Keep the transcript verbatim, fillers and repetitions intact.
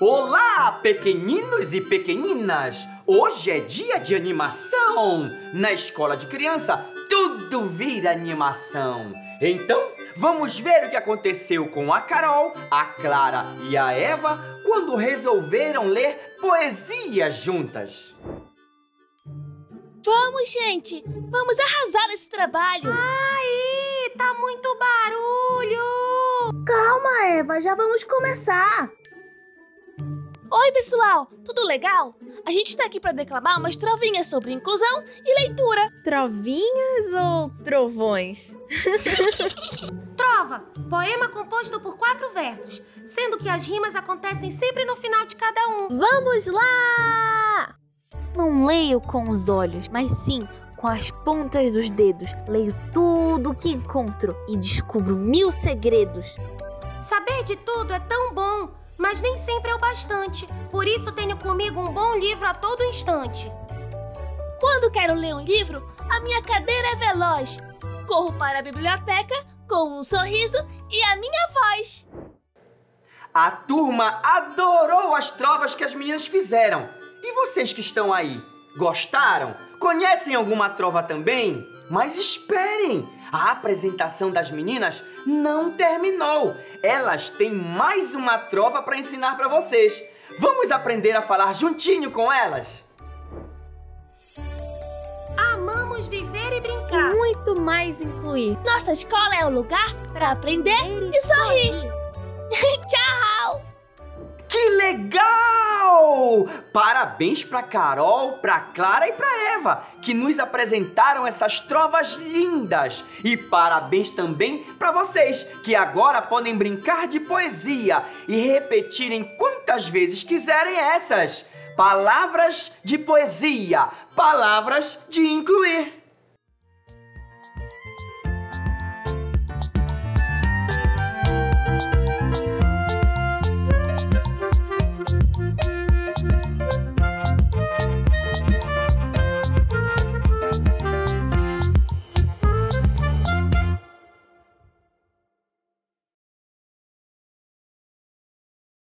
Olá, pequeninos e pequeninas! Hoje é dia de animação! Na escola de criança, tudo vira animação! Então, vamos ver o que aconteceu com a Carol, a Clara e a Eva quando resolveram ler poesia juntas. Vamos, gente! Vamos arrasar esse trabalho! Ai, tá muito barulho! Calma, Eva, já vamos começar! Oi, pessoal! Tudo legal? A gente tá aqui para declamar umas trovinhas sobre inclusão e leitura. Trovinhas ou trovões? Trova, poema composto por quatro versos, sendo que as rimas acontecem sempre no final de cada um. Vamos lá! Não leio com os olhos, mas sim com as pontas dos dedos. Leio tudo o que encontro e descubro mil segredos. Saber de tudo é tão bom, mas nem sempre é o bastante. Por isso tenho comigo um bom livro a todo instante. Quando quero ler um livro, a minha cadeira é veloz. Corro para a biblioteca com um sorriso e a minha voz. A turma adorou as trovas que as meninas fizeram. E vocês que estão aí, gostaram? Conhecem alguma trova também? Mas esperem! A apresentação das meninas não terminou. Elas têm mais uma trova para ensinar para vocês. Vamos aprender a falar juntinho com elas? Amamos viver e brincar. E muito mais incluir. Nossa escola é o lugar para aprender e, e sorrir. Tchau! Que legal! Parabéns para Carol, para Clara e para Eva, que nos apresentaram essas trovas lindas. E parabéns também para vocês, que agora podem brincar de poesia e repetirem quantas vezes quiserem essas. Palavras de poesia, palavras de incluir.